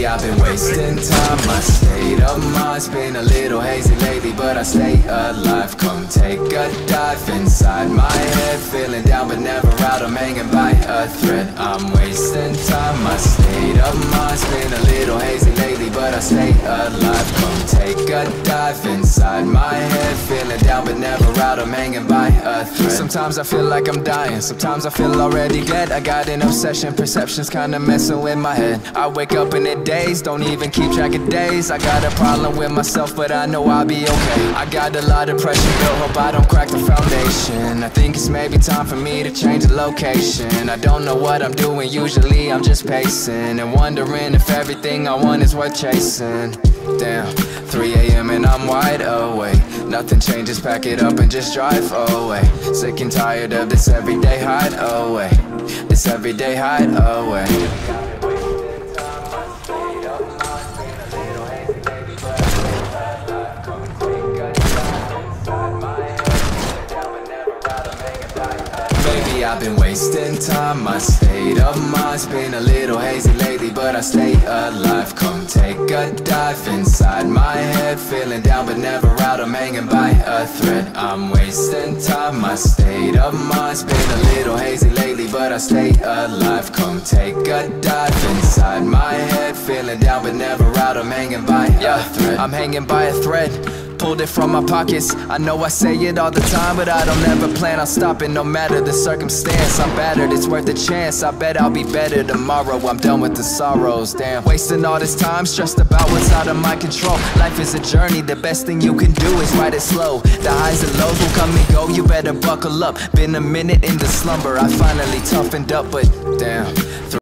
Maybe I've been wasting time. My state of mind's been a little hazy lately, but I stay alive. Come take a dive inside my head. Feeling down but never out, I'm hanging by a thread. I'm wasting time. My state of mind's been a little hazy lately, but I stay alive. Come take a dive inside my head. Feeling down but never out, I'm hanging by a thread. Sometimes I feel like I'm dying, sometimes I feel already dead. I got an obsession, perception's kinda messing with my head. I wake up in the days, don't even keep track of days. I got a problem with myself, but I know I'll be okay. I got a lot of pressure built, hope I don't crack the foundation. I think it's maybe time for me to change the location. I don't know what I'm doing, usually I'm just pacing and wondering if everything I want is worth chasing. Damn, 3 AM and I'm wide awake. Nothing changes, pack it up and just drive away. Sick and tired of this everyday hideaway. This everyday hideaway. Maybe I've been wasting time. My state of mind's been a little hazy lately, but I stay alive. Come take a dive inside my head. Feeling down but never out, I'm hanging by a thread. I'm wasting time. My state of mind's been a little hazy lately, but I stay alive. Come take a dive inside my head. Feeling down but never out, I'm hanging by a thread. I'm hanging by a thread, pulled it from my pockets. I know I say it all the time, but I don't ever plan on stopping. No matter the circumstance, I'm battered, it's worth a chance. I bet I'll be better tomorrow, I'm done with the sorrows. Damn, wasting all this time, stressed about what's out of my control. Life is a journey, the best thing you can do is ride it slow. The highs and lows will come and go, you better buckle up. Been a minute in the slumber, I finally toughened up, but damn,